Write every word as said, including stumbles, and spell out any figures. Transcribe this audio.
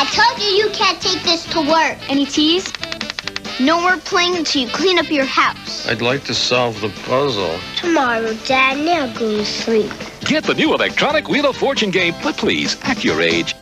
I told you you can't take this to work. Any teas? No more playing until you clean up your house. I'd like to solve the puzzle. Tomorrow, Dad. Now go to sleep. Get the new electronic Wheel of Fortune game, but please, act your age.